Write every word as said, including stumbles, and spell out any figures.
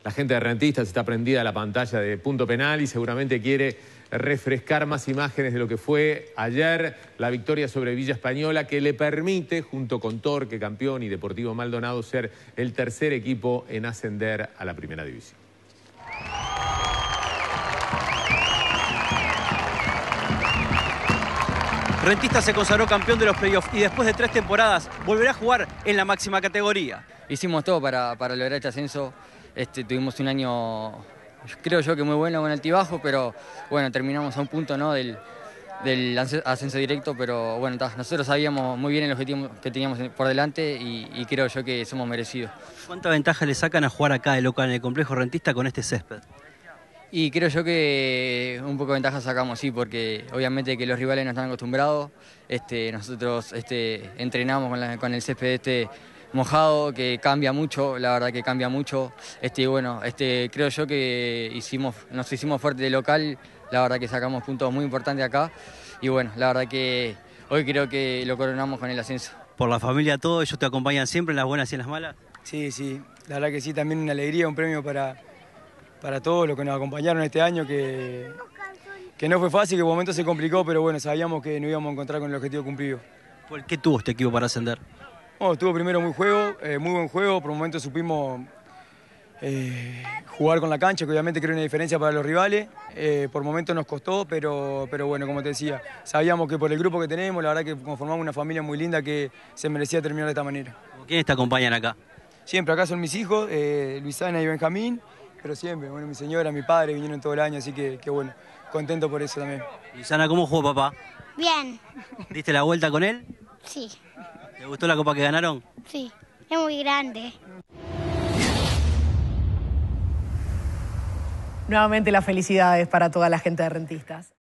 La gente de Rentistas está prendida a la pantalla de Punto Penal y seguramente quiere refrescar más imágenes de lo que fue ayer la victoria sobre Villa Española, que le permite, junto con Torque, campeón, y Deportivo Maldonado, ser el tercer equipo en ascender a la primera división. Rentistas se consagró campeón de los playoffs y después de tres temporadas volverá a jugar en la máxima categoría. Hicimos todo para, para lograr este ascenso. Este, tuvimos un año, creo yo, que muy bueno, con altibajo, pero bueno, terminamos a un punto, ¿no?, del, del ascenso directo, pero bueno, ta, nosotros sabíamos muy bien el objetivo que teníamos por delante y, y creo yo que somos merecidos. ¿Cuánta ventaja le sacan a jugar acá de local en el complejo Rentista con este césped? Y creo yo que un poco de ventaja sacamos, sí, porque obviamente que los rivales no están acostumbrados. Este, nosotros este, entrenamos con, la, con el césped este mojado, que cambia mucho, la verdad que cambia mucho. Este, y bueno, este, creo yo que hicimos, nos hicimos fuerte de local, la verdad que sacamos puntos muy importantes acá. Y bueno, la verdad que hoy creo que lo coronamos con el ascenso. Por la familia todo, ellos te acompañan siempre en las buenas y en las malas. Sí, sí, la verdad que sí, también una alegría, un premio para... para todos los que nos acompañaron este año, que, que no fue fácil, que por momentos se complicó, pero bueno, sabíamos que nos íbamos a encontrar con el objetivo cumplido. ¿Por qué tuvo este equipo para ascender? Bueno, estuvo primero muy, juego, eh, muy buen juego, por momentos supimos eh, jugar con la cancha, que obviamente crea una diferencia para los rivales, eh, por momentos nos costó, pero, pero bueno, como te decía, sabíamos que por el grupo que tenemos, la verdad que conformamos una familia muy linda que se merecía terminar de esta manera. ¿Quiénes te acompañan acá? Siempre, acá son mis hijos, eh, Luisana y Benjamín, pero siempre, bueno, mi señora, mi padre vinieron todo el año, así que, que bueno, contento por eso también. Luisana, ¿cómo jugó papá? Bien. ¿Diste la vuelta con él? Sí. ¿Te gustó la copa que ganaron? Sí, es muy grande. Nuevamente las felicidades para toda la gente de Rentistas.